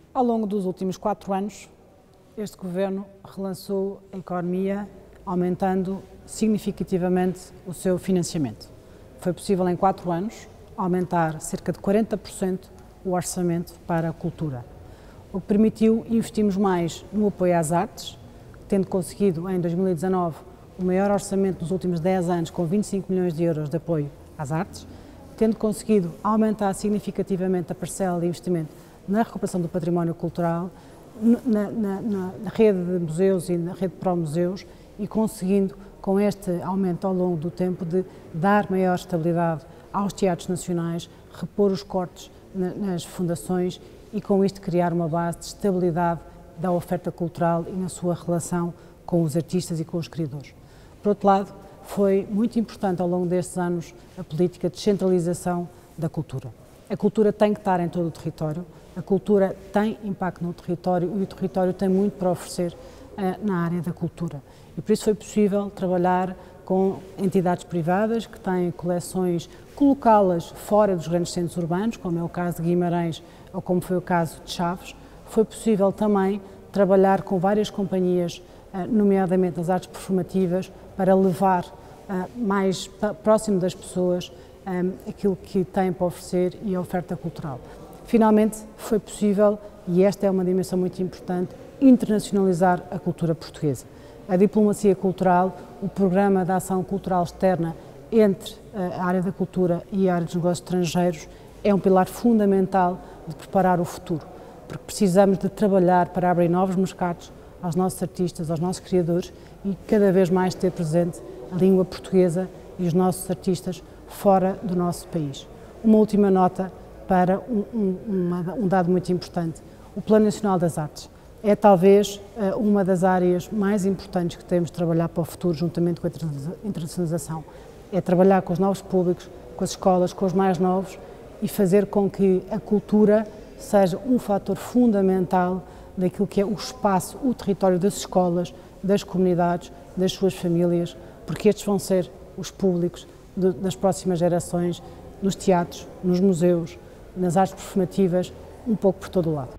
Ao longo dos últimos 4 anos, este Governo relançou a economia, aumentando significativamente o seu financiamento. Foi possível em 4 anos aumentar cerca de 40% o orçamento para a cultura, o que permitiu investirmos mais no apoio às artes, tendo conseguido em 2019 o maior orçamento dos últimos 10 anos, com 25 milhões de euros de apoio às artes, tendo conseguido aumentar significativamente a parcela de investimento na recuperação do património cultural, na rede de museus e na rede de pró-museus, e conseguindo, com este aumento ao longo do tempo, de dar maior estabilidade aos teatros nacionais, repor os cortes nas fundações e, com isto, criar uma base de estabilidade da oferta cultural e na sua relação com os artistas e com os criadores. Por outro lado, foi muito importante ao longo destes anos a política de descentralização da cultura. A cultura tem que estar em todo o território, a cultura tem impacto no território e o território tem muito para oferecer na área da cultura. E por isso foi possível trabalhar com entidades privadas que têm coleções, colocá-las fora dos grandes centros urbanos, como é o caso de Guimarães ou como foi o caso de Chaves. Foi possível também trabalhar com várias companhias, nomeadamente as artes performativas, para levar mais próximo das pessoas aquilo que têm para oferecer e a oferta cultural. Finalmente foi possível, e esta é uma dimensão muito importante, internacionalizar a cultura portuguesa. A diplomacia cultural, o programa de ação cultural externa entre a área da cultura e a área dos negócios estrangeiros é um pilar fundamental de preparar o futuro, porque precisamos de trabalhar para abrir novos mercados aos nossos artistas, aos nossos criadores e cada vez mais ter presente a língua portuguesa e os nossos artistas fora do nosso país. Uma última nota para um dado muito importante. O Plano Nacional das Artes é talvez uma das áreas mais importantes que temos de trabalhar para o futuro, juntamente com a internacionalização. É trabalhar com os novos públicos, com as escolas, com os mais novos e fazer com que a cultura seja um fator fundamental daquilo que é o espaço, o território das escolas, das comunidades, das suas famílias, porque estes vão ser os públicos das próximas gerações, nos teatros, nos museus, nas artes performativas, um pouco por todo o lado.